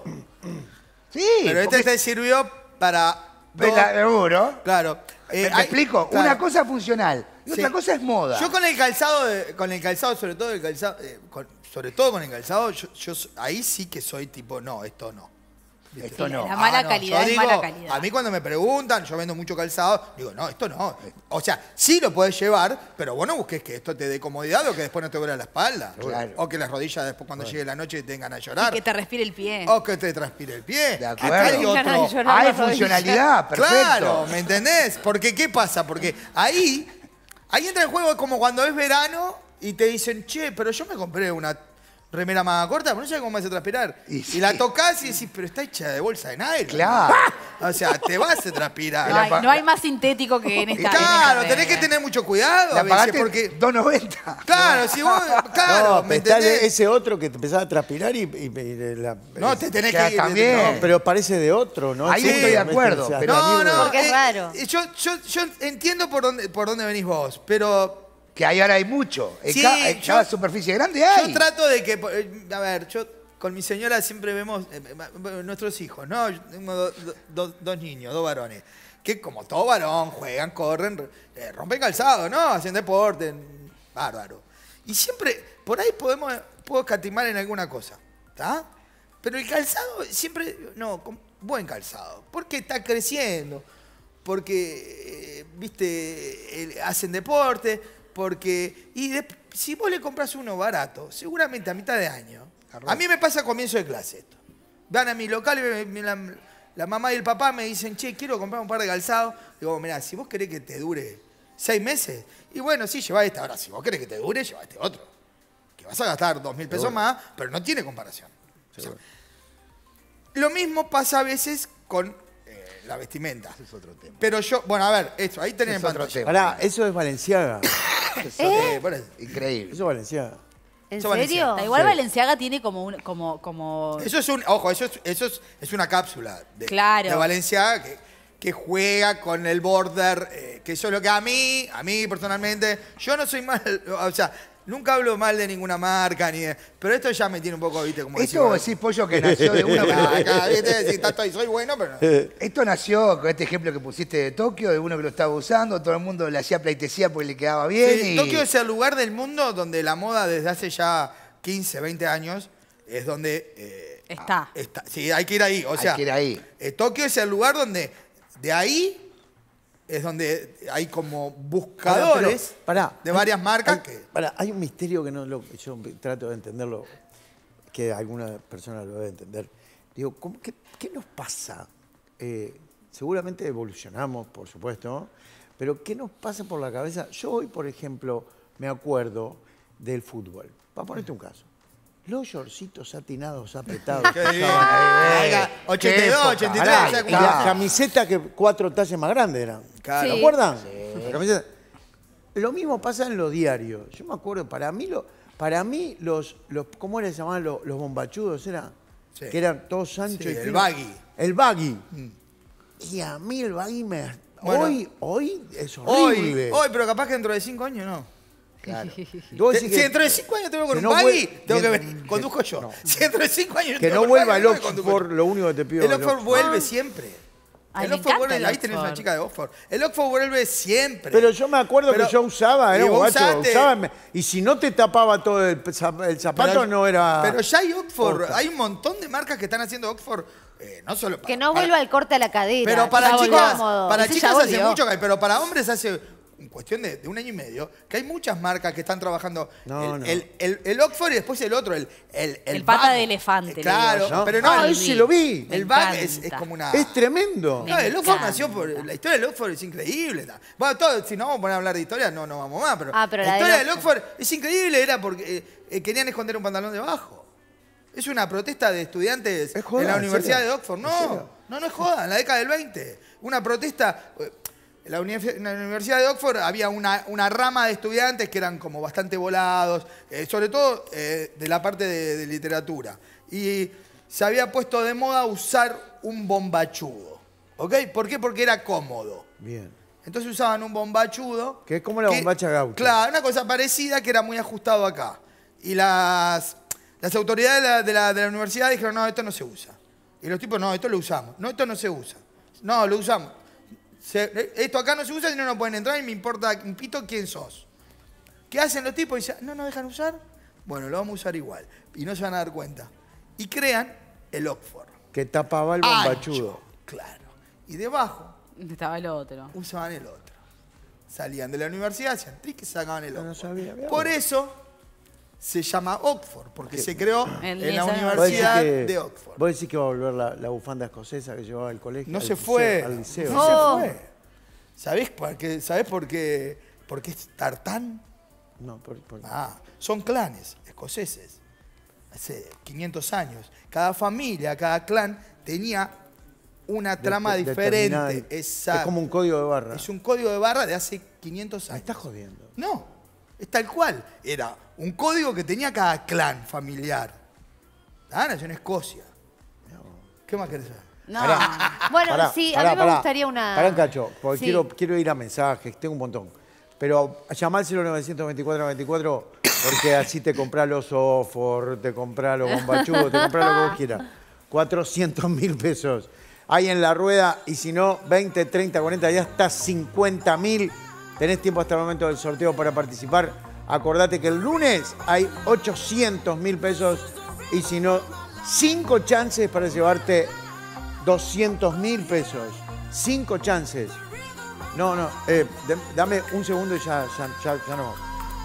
Sí. Pero este porque- te sirvió para... ¿Ves dos- la- seguro? Claro. Eh, ¿Me, me hay- explico? claro. Una cosa es funcional y Sí. otra cosa es moda. Yo con el calzado, de- con el calzado, sobre todo el calzado, eh, con- sobre todo con el calzado, yo, yo s- ahí sí que soy tipo, no, esto no. Esto Sí, no. la mala Ah, no, calidad yo es digo, mala calidad. A mí cuando me preguntan, yo vendo mucho calzado, digo, no, esto no. O sea, sí lo puedes llevar, pero vos no busques que esto te dé comodidad o que después no te duele la espalda. Claro. O que las rodillas después cuando llegue la noche te tengan a Y llorar. que te respire el pie. O que te transpire el pie. De Acá acuerdo. hay Tengan ganas de otro. llorar. Hay las rodillas. funcionalidad, perfecto. Claro, ¿me entendés? Porque, ¿qué pasa? Porque ahí, ahí entra en juego como cuando es verano y te dicen, che, pero yo me compré una remera más corta, pero no sé cómo me hace transpirar. Y Y, sí. la tocas y decís, pero está hecha de bolsa de nylon. Claro. O sea, te vas a transpirar. No hay, no hay más sintético que en esta. Claro, en esta tenés que regla. tener mucho cuidado La a veces, pagaste porque... dos noventa. Claro, si vos... Claro, no, ¿me pero está entendés? ese otro que te empezaba a transpirar y... y- y la- No, te tenés Queda que ir... también. No, pero parece de otro, ¿no? Ahí Sí, estoy de realmente, acuerdo, o sea, pero- está No, libre. no, Porque es eh, raro. eh, Yo, yo, yo entiendo por dónde, por dónde venís vos, pero... Que ahí ahora hay mucho. En Sí, ca- en yo- cada superficie grande hay. Yo trato de que, eh, a ver, yo con mi señora siempre vemos eh, eh, nuestros hijos, ¿no? Yo tengo do- do- do- dos niños, dos varones, que como todo varón juegan, corren, eh, rompen calzado, ¿no? Hacen deporte, bárbaro. Y siempre, por ahí podemos, puedo escatimar en alguna cosa, ¿está? Pero el calzado siempre, no, con buen calzado, porque está creciendo, porque, eh, viste, eh, hacen deporte, porque... Y de- si vos le compras uno barato, seguramente a mitad de año... A mí me pasa a comienzo de clase esto. Van a mi local y me- me- la, la mamá y el papá me dicen, che, quiero comprar un par de calzados. Digo, mirá, si vos querés que te dure seis meses, y bueno, sí, llevá este. Ahora, si vos querés que te dure, llevá este otro. Que que vas a gastar dos mil pesos más, pero no tiene comparación. O sea, lo mismo pasa a veces con eh, la vestimenta. Ese es otro tema. Pero yo, bueno, a ver, esto, ahí tenés Es otro pantalla. tema. Pará, eso es Valenciaga. Eh, por eso. Increíble. Eso es Valenciaga. ¿En Eso vale serio? Da igual Sí. Balenciaga tiene como un, como, como. Eso es un, ojo, eso es, eso es, es una cápsula de, Claro. de Valencia que, que juega con el border, eh, que eso es lo que a mí, a mí personalmente, yo no soy mal, o sea, nunca hablo mal de ninguna marca, ni de, pero esto ya me tiene un poco, viste, como Esto vos decís, Pollo, que nació de una... Acá, acá, viste, decís, tanto ahí, soy bueno, pero no. Esto nació con este ejemplo que pusiste de Tokio, de uno que lo estaba usando, todo el mundo le hacía pleitesía porque le quedaba bien. Sí, y... Tokio es el lugar del mundo donde la moda desde hace ya quince, veinte años es donde... eh, Está. está. Sí, hay que ir ahí. O Hay sea, que ir ahí. eh, Tokio es el lugar donde de ahí es donde hay como buscadores Pará, de hay- varias marcas hay, que... pará, hay un misterio que no lo, yo trato de entenderlo, que alguna persona lo debe entender. Digo, ¿cómo- qué, qué nos pasa? Eh, seguramente evolucionamos, por supuesto, ¿no? Pero ¿qué nos pasa por la cabeza? Yo hoy, por ejemplo, me acuerdo del fútbol. Para ponerte un caso. Los shortcitos satinados apretados. que- que usaban, Venga, ochenta y dos, época, ochenta y tres, pará, o sea, y como- la camiseta que cuatro tallas más grandes eran. Claro. ¿Se acuerdan? La camiseta. Lo mismo pasa en los diarios. Yo me acuerdo, para mí, lo, para mí los, los, ¿cómo era que se llamaban los, los bombachudos? Era, Sí. que eran todos anchos Sí, y el finos. baggy. El baggy. Y a mí el baggy me... Bueno. hoy, hoy es Hoy, horrible. hoy, pero capaz que dentro de cinco años no. Claro. Vos Te- decís si que- dentro de cinco años te veo con que un no baggy, vuel- tengo que que- venir. que- Conduzco yo. no. Si dentro de cinco años Que te no veo con vuelva el baggy, conduzco yo. Oxford, lo único que te pido. El del Oxford Oxford. vuelve siempre. Ay, el me Oxford encanta vuelve, el ahí tenés una Oxford. chica de Oxford. El Oxford vuelve siempre. Pero yo me acuerdo Pero- que yo usaba, y era un vos guacho, usaste- usaba, me- y si no te tapaba todo el, zap- el zapato, Pero- no era... Pero ya hay Oxford, Corta. hay un montón de marcas que están haciendo Oxford, eh, no solo para, Que no para- vuelva el corte a la cadera. Pero para que sea chicas, cómodo. para Ese chicas ya hace volvió. mucho, que- pero para hombres hace en cuestión de, de un año y medio, que hay muchas marcas que están trabajando No, el, no. El, el- el Oxford y después el otro, el el, El pata bag. de elefante, Eh, le Claro, digo yo. pero no, Ah, el, ese lo vi. Me el bag es, es encanta. como una... Es tremendo. Me No, el Oxford encanta. nació por... La historia del Oxford es increíble. ta. Bueno, todo, si no vamos a poner a hablar de historia, no, no vamos más. Pero, Ah, pero la, la del historia del Oxford. Oxford es increíble, era porque eh, eh, querían esconder un pantalón debajo. Es una protesta de estudiantes ¿Es joda? en la ¿En Universidad serio? de Oxford. ¿En No, serio? no, no es joda, en la década del veinte. Una protesta... eh, En la, uni- en la Universidad de Oxford había una, una rama de estudiantes que eran como bastante volados, eh, sobre todo eh, de la parte de, de literatura. Y se había puesto de moda usar un bombachudo. ¿Ok? ¿Por qué? Porque era cómodo. Bien. Entonces usaban un bombachudo. Que es como la bombacha gaucha. Claro, una cosa parecida que era muy ajustado acá. Y las, las autoridades de la, de, la, de la universidad dijeron, no, esto no se usa. Y los tipos, no, esto lo usamos. No, esto no se usa. No, lo usamos. Se- esto acá no se usa, si no, no pueden entrar y me importa un pito quién sos. ¿Qué hacen los tipos? Dicen, no nos dejan usar. Bueno, lo vamos a usar igual. Y no se van a dar cuenta. Y crean el Oxford. Que tapaba el bombachudo. Ancho, claro. Y debajo Estaba el otro. usaban el otro. Salían de la universidad, hacían trick y sacaban el No, no Oxford. sabía, mirá Por vos. eso se llama Oxford, porque se creó En en, la esa- Vos decís Universidad que- de Oxford. Vos decís que va a volver la, la bufanda escocesa que llevaba al colegio. No al se liceo- fue. Al liceo. No Oh. se fue. ¿Sabés por qué, ¿sabés por qué, por qué es tartán? No, por, por- Ah, son clanes escoceses. Hace quinientos años. Cada familia, cada clan tenía una trama de- determinada- diferente. Es Exacto. como un código de barra. Es un código de barra de hace quinientos Me años. estás jodiendo. No, es tal cual. Era un código que tenía cada clan familiar. Ah, nació en Escocia. ¿Qué más querés saber? No. Bueno, Pará, sí, pará, a mí me pará. gustaría una... Pará un cacho, porque Sí. quiero, quiero ir a mensajes, tengo un montón. Pero llamá al cero nueve dos cuatro, veinticuatro, porque así te comprás los Oxford, te comprás los bombachudos, te comprás lo que vos quieras. cuatrocientos mil pesos. Hay en la rueda, y si no, veinte, treinta, cuarenta, ya hasta cincuenta mil. Tenés tiempo hasta el momento del sorteo para participar. Acordate que el lunes hay ochocientos mil pesos, y si no, cinco chances para llevarte doscientos mil pesos. Cinco chances. No, no, eh, de- dame un segundo y ya, ya, ya, ya no.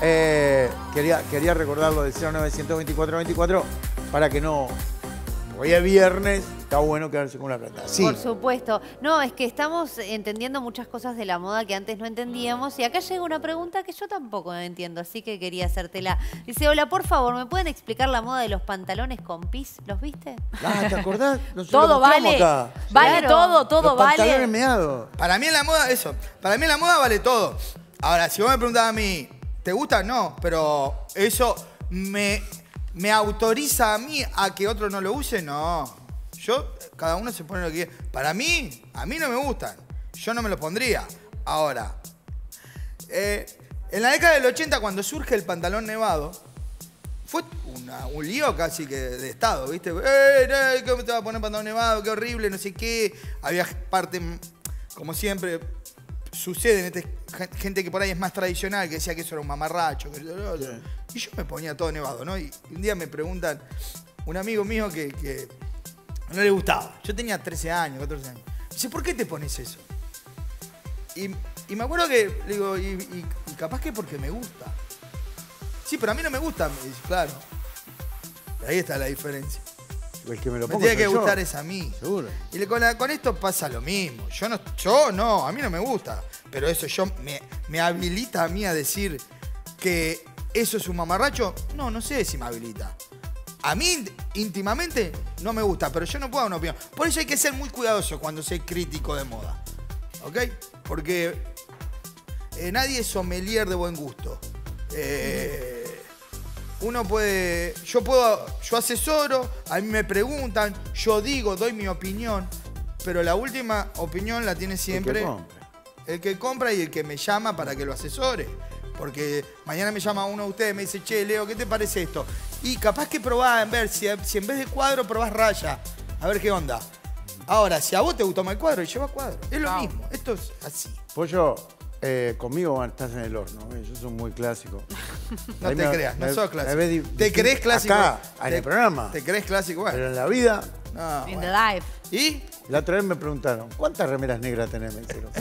Eh, quería, quería recordarlo del cero nueve dos cuatro, veinticuatro, veinticuatro para que no... Hoy es viernes está bueno quedarse con la plata. Sí. Por supuesto. No, es que estamos entendiendo muchas cosas de la moda que antes no entendíamos. Y acá llega una pregunta que yo tampoco entiendo, así que quería hacértela. Dice, hola, por favor, ¿me pueden explicar la moda de los pantalones con pis? ¿Los viste? Ah, ¿te acordás? Nosotros Todo lo mostramos vale. acá. Vale Claro. todo, todo Los pantalones vale. meados. Para mí en la moda, eso. Para mí en la moda vale todo. Ahora, si vos me preguntás a mí, ¿te gusta? No, pero eso me, me autoriza a mí a que otro no lo use, no. Yo, cada uno se pone lo que quiere. Para mí, a mí no me gustan. Yo no me los pondría. Ahora, eh, en la década del ochenta, cuando surge el pantalón nevado, fue una- un lío casi que de Estado, ¿viste? ¡Eh, eh, ¿cómo te vas a poner pantalón nevado? ¡Qué horrible! No sé qué. Había parte, como siempre, sucede en este, gente que por ahí es más tradicional, que decía que eso era un mamarracho. Que, y yo me ponía todo nevado, ¿no? Y un día me preguntan, un amigo mío que, que no le gustaba. Yo tenía trece años, catorce años. Me dice, ¿por qué te pones eso? Y, y me acuerdo que, le digo, y, y- y capaz que porque me gusta. Sí, pero a mí no me gusta. Me dice, claro. Ahí está la diferencia. El que me lo Me pongo tiene que soy yo. gustar es a mí. Seguro. Y le- con, la- con esto pasa lo mismo. Yo no, yo no, a mí no me gusta. Pero eso yo me, me habilita a mí a decir que eso es un mamarracho. No, no sé si me habilita. A mí íntimamente no me gusta, pero yo no puedo dar una opinión. Por eso hay que ser muy cuidadoso cuando soy crítico de moda. ¿Ok? Porque eh, nadie es sommelier de buen gusto. Eh, uno puede, yo puedo, yo asesoro, a mí me preguntan, yo digo, doy mi opinión, pero la última opinión la tiene siempre El que compra. el que compra y el que me llama para que lo asesore. Porque mañana me llama uno de ustedes y me dice, che, Leo, ¿qué te parece esto? Y capaz que probás en ver, si, si en vez de cuadro probás raya, a ver qué onda. Ahora, si a vos te gustó más el cuadro, lleva cuadro. Es lo mismo, esto es así. Pollo, eh, conmigo estás en el horno. ¿eh? Yo soy muy clásico. No Ahí te me- creas, no me- sos me clásico. ves di- ¿Te distinto crees clásico? Acá, en Te- el programa. ¿Te crees clásico? Bueno. Pero en la vida, No, In bueno. the life. ¿Y? la otra vez me preguntaron, ¿cuántas remeras negras tenés? Me dijeron.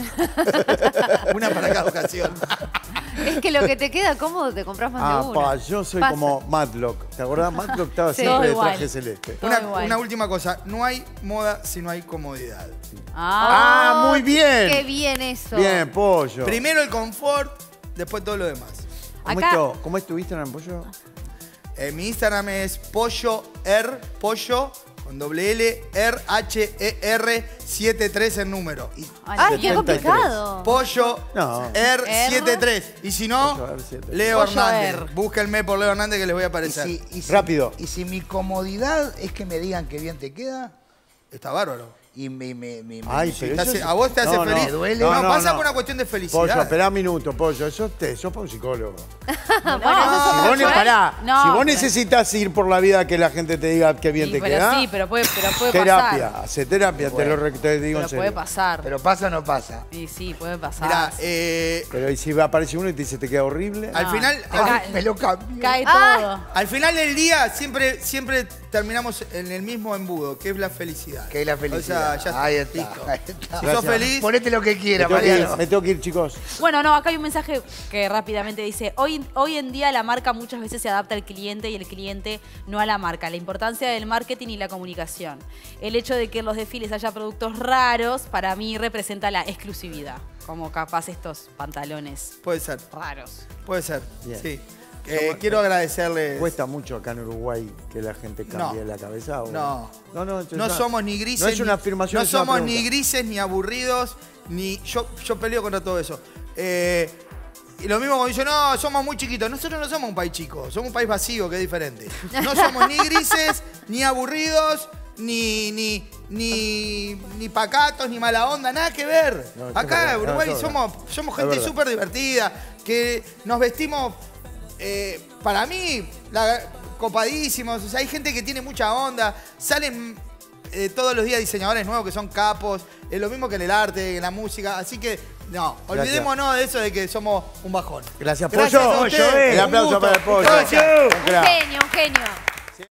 Una para cada ocasión. Es que lo que te queda cómodo te compras más Ah, de una. pa, yo soy Pasa. como Matlock. ¿Te acordás? Matlock estaba Sí. siempre Todo de igual. traje celeste. Todo Una, igual. una última cosa, no hay moda si no hay comodidad. Ah, muy bien. Qué bien eso. Bien, Pollo. Primero el confort, después todo lo demás. ¿Cómo, Acá- es tu, ¿Cómo es tu Instagram, Pollo? Eh, mi Instagram es pollo r, pollo, con doble L, R, H, E, R, setenta y tres en número. Y Ay, qué setenta y tres. complicado. pollo, No. R, R. setenta y tres. Y si no, Pollo R, setenta y tres. Leo Pollo Hernández. R. Búsquenme por Leo Hernández que les voy a Y aparecer. si, y si- Rápido. Y si mi comodidad es que me digan que bien te queda, Está bárbaro. y me... me, me- me- Ay, Si pero te eso hace- es- ¿A vos te hace no, no, feliz? duele. No, No, no, pasa no. por una cuestión de felicidad. Pollo, esperá un minuto, Pollo. Eso te, sos para un psicólogo. Bueno, eso es Si otra vos, ne- cosa. pará, No, si vos pero- necesitas ir por la vida que la gente te diga que bien Sí, te pero queda, sí, pero puede, pero puede terapia, pasar. hace terapia, te lo re- te digo en Pero serio. puede pasar. Pero pasa o no pasa. Y sí, puede pasar. Mirá, eh, Pero ¿y si va- aparece uno y te dice te queda horrible? al No, final... te al- ca- Me lo cambio. Cae Ah. todo. Al final del día siempre, siempre terminamos en el mismo embudo, que es la felicidad. Que es la felicidad. O sea, ya Ahí está, está, listo. ahí está. Si Gracias. sos feliz, Ponete lo que me, quiera, tengo que ir, Mariano. me tengo que ir, chicos. Bueno, no, acá hay un mensaje que rápidamente dice, hoy, hoy en día la marca muchas veces se adapta al cliente y el cliente no a la marca. La importancia del marketing y la comunicación. El hecho de que en los desfiles haya productos raros, para mí representa la exclusividad. Como capaz estos pantalones puede ser, raros. puede ser. Bien. Sí. Eh, quiero agradecerles. ¿Cuesta mucho acá en Uruguay que la gente cambie No. la cabeza? ¿o? No. No, no, es No una- somos ni grises. No es una ni- afirmación, No es una somos ni pregunta. grises, ni aburridos, ni. Yo, yo peleo contra todo eso. Eh, y lo mismo cuando dicen, no, somos muy chiquitos. Nosotros no somos un país chico, somos un país vacío, que es diferente. No somos ni grises, ni aburridos, ni, ni, ni, ni pacatos, ni mala onda, nada que ver. No, es Acá verdad, en no, Uruguay es verdad. somos, somos Es gente verdad. súper divertida, que nos vestimos, eh, para mí, la- copadísimos. O sea, hay gente que tiene mucha onda, salen eh, todos los días diseñadores nuevos que son capos, es lo mismo que en el arte, en la música, así que no, Gracias. olvidémonos de eso de que somos un bajón. Gracias, Gracias Pollo. a ustedes, El un aplauso gusto. para el Pollo. Gracias. Un Un crack. genio, un genio.